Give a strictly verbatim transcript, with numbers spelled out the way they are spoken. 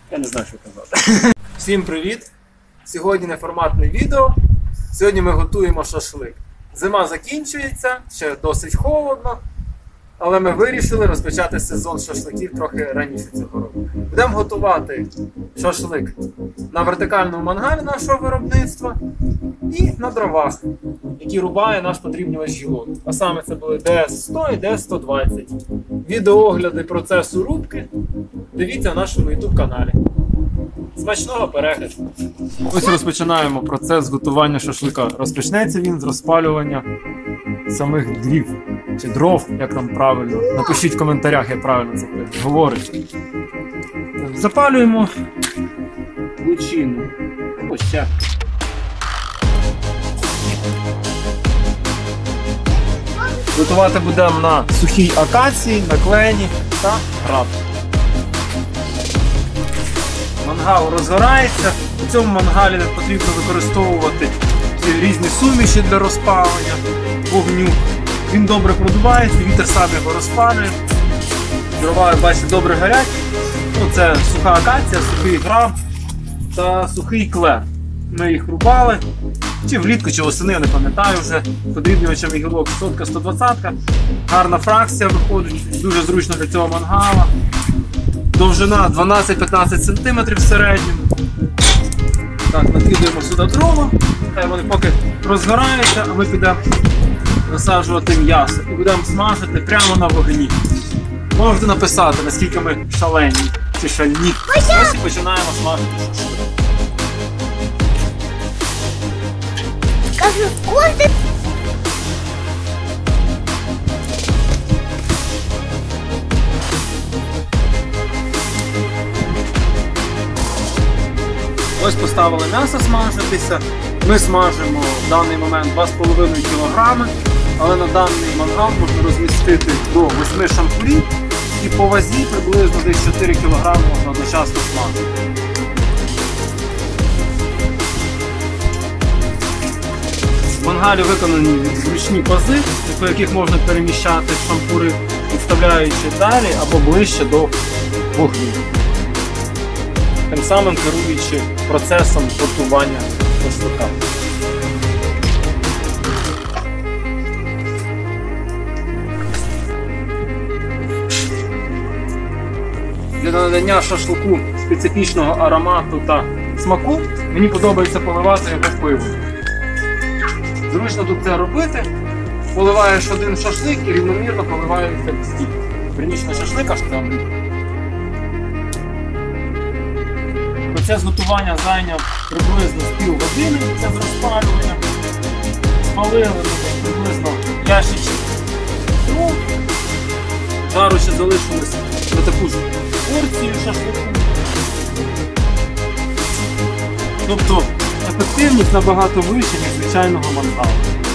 Я не знаю, що казати. Всім привіт! Сьогодні неформатне відео. Сьогодні ми готуємо шашлик. Зима закінчується, ще досить холодно, але ми вирішили розпочати сезон шашликів трохи раніше цього року. Будемо готувати шашлик на вертикальному мангалі нашого виробництва і на дровах, які рубає наш подрібнювач гілок. А саме це були ді ес сто і ді ес сто двадцять. Відеоогляди процесу рубки дивіться в нашому ютуб каналі. Смачного перегляду! Ось розпочинаємо процес готування шашлика. Розпочнеться він з розпалювання самих дрів, чи дров, як там правильно. Напишіть в коментарях, як правильно це говорить. Запалюємо лучину. Ось ще. Готувати будемо на сухій акації, на клені та граб. Мангал розгорається. У цьому мангалі потрібно використовувати різні суміші для розпалення вогню. Він добре продувається, вітер сам його розпалює. Дрова, як бачите, добре горять. Ну, це суха акація, сухий граб та сухий клен. Ми їх рубали. Чи влітку, чи восени, я не пам'ятаю вже. Подрібнювачем гілок сотка сто двадцять. Гарна фракція виходить, дуже зручно для цього мангала. Довжина дванадцять-п'ятнадцять сантиметрів в середньому. Так, накидаємо сюди дрова. Хай вони поки розгораються, а ми підемо насаджувати м'ясо. І будемо смажити прямо на вогні. Можете написати, наскільки ми шалені чи шальні. Ось і починаємо смажити шашлик. Ось поставили м'ясо смажитися. Ми смажимо в даний момент два з половиною кілограми, але на даний мангал можна розмістити до восьми шампурів і по вазі приблизно десь чотири кілограми можна одночасно смажити. В мангалі виконані зручні пази, по яких можна переміщати шампури, підставляючи далі або ближче до вогню. Тим самим керуючи процесом готування шашлика. Для надання шашлику специфічного аромату та смаку мені подобається поливати його пивом. Зручно тут це робити. Поливаєш один шашлик і рівномірно поливаєшся стіль. Верніше на шашлик аж там. Процес готування зайняв приблизно з пів години, це з розпалювання. Спалили приблизно ящичок. Ну, жару ще залишилось на таку ж порцію шашлику. Тобто ефективність набагато вища, ніж звичайного мангалу.